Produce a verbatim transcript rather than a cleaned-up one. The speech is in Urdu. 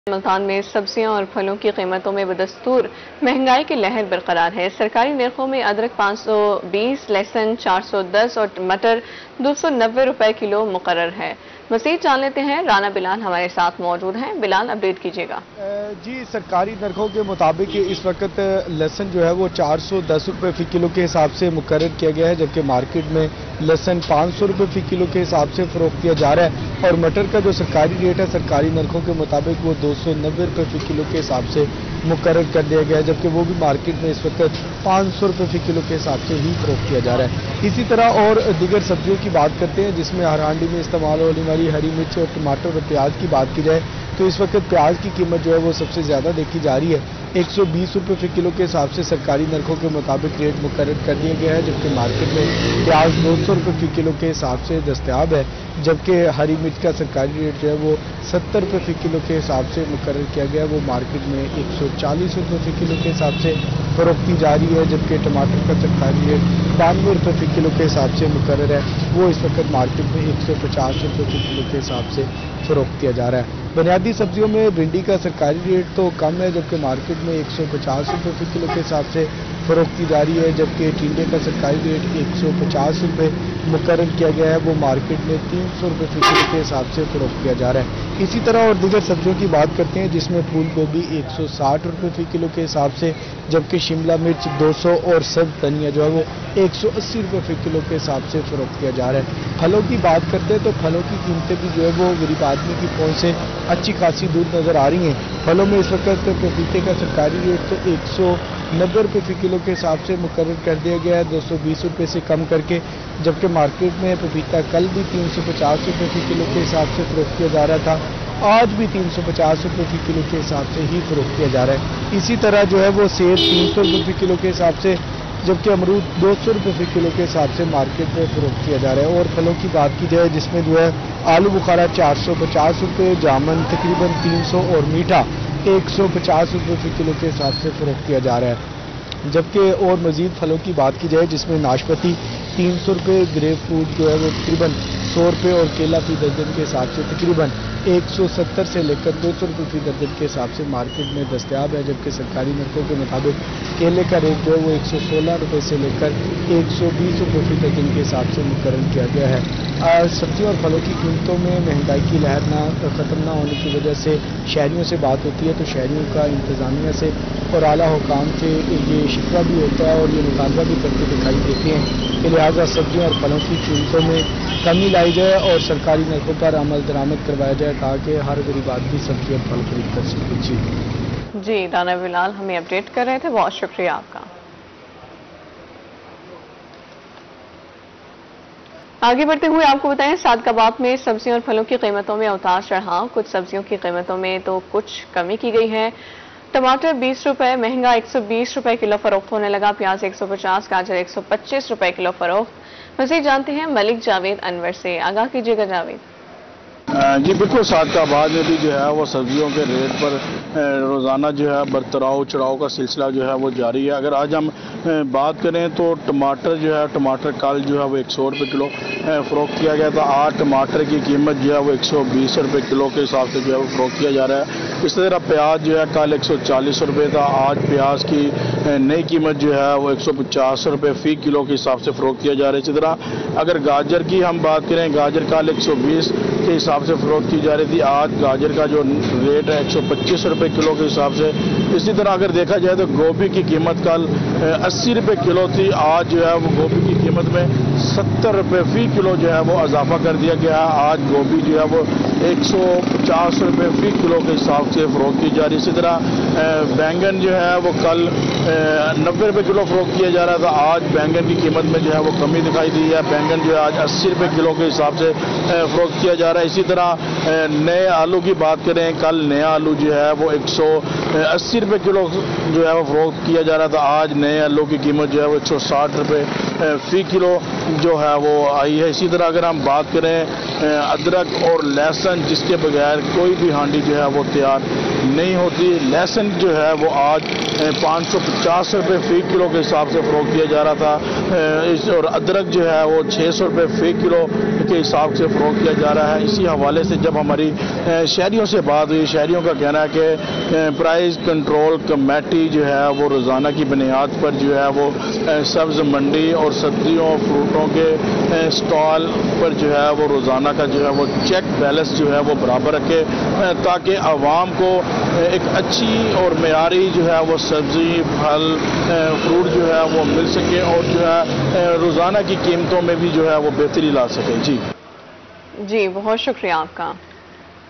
ملتان میں سبزیاں اور پھلوں کی قیمتوں میں بدستور مہنگائی کی لہر برقرار ہے۔ سرکاری نرخوں میں ادرک پانچ سو بیس، لہسن چار سو دس اور مٹر دو سو نوے روپے کلو مقرر ہے۔ مزید جان لیتے ہیں، رانا بلال ہمارے ساتھ موجود ہیں۔ بلال، اپڈیٹ کیجیے گا۔ جی، سرکاری نرخوں کے مطابق اس وقت لہسن جو ہے وہ چار سو دس روپے فی کلو کے حساب سے مقرر کیا گیا ہے، جبکہ مارکیٹ میں لہسن پانچ سو روپے فی کلو کے حساب سے فروخت کیا جا رہا ہے، اور مٹر کا جو سرکاری ریٹ ہے سرکاری نرخوں کے مطابق وہ دو سو نوے روپے فی کلو کے حساب سے مقرر کر دیا گیا ہے، جبکہ وہ بھی مارکیٹ میں اس وقت پانچ سو روپے فی کلو کے حساب سے ہی فروخت کیا جا رہا ہے۔ اسی طرح اور دیگر سبزیوں کی بات کرتے ہیں، جس میں ہر ہانڈی میں استعمال ہونے والی ہری مرچ اور ٹماٹر اور پیاز کی بات کی جائے تو اس وقت پیاز کی قیمت جو ہے وہ سب سے زیادہ دیکھی جا رہی ہے۔ ایک سو بیس روپے فی کلو کے حساب سے سرکاری نرخوں کے مطابق ریٹ مقرر کر دیا گیا ہے، جبکہ مارکیٹ میں پیاز دو سو روپے فی کلو کے حساب سے دستیاب ہے، جبکہ ہری مرچ کا سرکاری ریٹ جو ہے وہ ستر روپے فی کلو کے حساب سے مقرر کیا گیا ہے، وہ مارکیٹ میں ایک سو چالیس روپے فی کلو کے حساب سے فروخت کی جا رہی ہے، جبکہ ٹماٹر کا سرکاری ریٹ بانوے روپے فی کلو کے حساب سے مقرر ہے، وہ اس وقت مارکیٹ میں ایک سو پچاس روپے فی کلو کے حساب سے فروخت کیا جا رہا ہے۔ بنیادی سبزیوں میں بھنڈی کا سرکاری ریٹ تو کم ہے، جبکہ مارکیٹ میں ایک سو پچاس روپے فی کلو کے حساب سے فروخت کی جا رہی ہے، جبکہ ٹینڈے کا سرکاری ریٹ ایک سو پچاس روپے مقرر کیا گیا ہے، وہ مارکیٹ میں تین سو روپے فی کلو کے حساب سے فروخت کیا جا رہا ہے۔ اسی طرح اور دیگر سبزیوں کی بات کرتے ہیں، جس میں پھول گوبھی ایک سو ساٹھ روپے فی کلو کے حساب سے، جبکہ شملہ مرچ دو سو اور سبز دھنیا جو ہے وہ ایک سو اسی روپے فی کلو کے حساب سے فروخت کیا جا رہا ہے۔ پھلوں کی بات کرتے ہیں تو پھلوں کی قیمتیں بھی جو ہے وہ غریب آدمی کی پہنچ سے اچھی خاصی دور نظر آ رہی ہیں۔ پھلوں میں اس وقت پپیتے کا سرکاری ریٹ تو ایک سو نبے روپے فی کلو کے حساب سے مقرر کر دیا گیا ہے، دو سو بیس روپے سے کم کر کے، جبکہ مارکیٹ میں پپیتا کل بھی تین سو پچاس روپے فی کلو کے حساب سے فروخت کیا جا رہا تھا، آج بھی تین سو پچاس روپے فی کلو کے حساب سے ہی فروخت کیا جا رہا ہے۔ اسی طرح جو ہے وہ سیب تین سو روپے فی کلو کے حساب سے، جبکہ امرود دو سو روپے فی کلو کے حساب سے مارکیٹ میں فروخت کیا جا رہا ہے۔ اور پھلوں کی بات کی جائے، جس میں جو ہے آلو بخارا چار سو پچاس روپے، جامن تقریباً تین سو اور میٹھا ایک سو پچاس روپے فی کلو کے حساب سے فروخت کیا جا رہا ہے، جبکہ اور مزید پھلوں کی بات کی جائے، جس میں ناشپاتی تین سو روپے، گریپ فروٹ جو ہے وہ تقریباً سو روپے اور کیلا فی درجن کے حساب سے تقریباً ایک سو ستر سے لے کر دو سو روپے فی درجن کے حساب سے مارکیٹ میں دستیاب ہے، جبکہ سرکاری نرخوں کے مطابق کیلے کا ریٹ جو ہے وہ ایک سو سولہ روپے سے لے کر ایک سو بیس روپے فی درجن کے حساب سے مقرر کیا گیا ہے۔ سبزیوں اور پھلوں کی قیمتوں میں مہنگائی کی لہر نہ ختم نہ ہونے کی وجہ سے شہریوں سے بات ہوتی ہے تو شہریوں کا انتظامیہ سے اور اعلیٰ حکام سے یہ شکوہ بھی ہوتا ہے اور یہ مطالبہ بھی کرتے دکھائی دیتے ہیں کہ لہٰذا سبزیوں اور پھلوں کی قیمتوں میں کمی لائی جائے اور سرکاری نرخوں پر عمل درآمد کروایا جائے تاکہ ہر غریب آدمی سبزی اور پھل خرید کر سکے۔ جی جی رانا بلال ہمیں اپڈیٹ کر رہے تھے، بہت شکریہ آپ کا۔ آگے بڑھتے ہوئے آپ کو بتائیں، سعد کباب میں سبزیوں اور پھلوں کی قیمتوں میں اتار چڑھاؤ، کچھ سبزیوں کی قیمتوں میں تو کچھ کمی کی گئی ہے۔ ٹماٹر بیس روپے مہنگا ایک سو بیس روپے کلو فروخت ہونے لگا، پیاز ایک سو پچاس، گاجر ایک سو پچیس روپے کلو فروخت۔ مزید جانتے ہیں ملک جاوید انور سے، آگاہ کیجیے گا جاوید۔ جی بالکل، سعد آباد میں بھی جو ہے وہ سبزیوں کے ریٹ پر روزانہ جو ہے برتراؤ چڑھاؤ کا سلسلہ جو ہے وہ جاری ہے۔ اگر آج ہم بات کریں تو ٹماٹر جو ہے ٹماٹر کل جو ہے وہ ایک سو روپے کلو فروخت کیا گیا تھا، آج ٹماٹر کی قیمت جو ہے وہ ایک سو بیس روپے کلو کے حساب سے جو ہے وہ فروخت کیا جا رہا ہے۔ اس طرح پیاز جو ہے کل ایک سو چالیس روپے تھا، آج پیاز کی نئی قیمت جو ہے وہ ایک سو پچاس روپے فی کلو کے حساب سے فروخت کیا جا رہا ہے۔ اسی طرح اگر گاجر کی ہم بات کریں، گاجر کل ایک سو بیس کے حساب سے فروخت کی جا رہی تھی، آج گاجر کا جو ریٹ ہے ایک سو پچیس روپے کلو کے حساب سے۔ اسی طرح اگر دیکھا جائے تو گوبھی کی قیمت کل اسی روپے کلو تھی، آج جو ہے وہ گوبھی کی قیمت میں ستر روپے فی کلو جو ہے وہ اضافہ کر دیا گیا ہے، آج گوبھی جو ہے وہ ایک سو پچاس روپے فی کلو کے حساب سے فروخت کی جا رہی ہے۔ اسی طرح بینگن جو ہے وہ کل نبے روپے کلو فروخت کیا جا رہا تھا، آج بینگن کی قیمت میں جو ہے وہ کمی دکھائی دی ہے، بینگن جو ہے آج اسی روپے کلو کے حساب سے فروخت کیا جا رہا ہے۔ اسی طرح نئے آلو کی بات کریں، کل نیا آلو جو ہے وہ ایک سو اسی روپے کلو جو ہے وہ فروخت کیا جا رہا تھا، آج نئے آلو کی قیمت جو ہے وہ ایک سو ساٹھ روپے فی کلو جو ہے وہ آئی ہے۔ اسی طرح اگر ہم بات کریں ادرک اور لہسن، جس کے بغیر کوئی بھی ہانڈی جو ہے وہ تیار نہیں ہوتی. لہسن جو ہے وہ آج پانچ سو پچاس روپے فی کلو کے حساب سے فروخت کیا جا رہا تھا اور ادرک جو ہے وہ چھ سو روپے فی کلو کے حساب سے فروخت کیا جا رہا ہے. اسی حوالے سے جب ہماری شہریوں سے بات ہوئی, شہریوں کا کہنا ہے کہ پرائز کنٹرول کمیٹی جو ہے وہ روزانہ کی بنیاد پر جو ہے وہ سبز منڈی اور سبزیوں اور فروٹوں کے سٹال پر جو ہے وہ روزانہ کا جو ہے وہ چیک بیلنس جو ہے وہ برابر رکھے تاکہ عوام کو ایک اچھی اور معیاری جو ہے وہ سبزی پھل فروٹ جو ہے وہ مل سکے اور جو ہے روزانہ کی قیمتوں میں بھی جو ہے وہ بہتری لا سکے. جی جی بہت شکریہ آپ کا.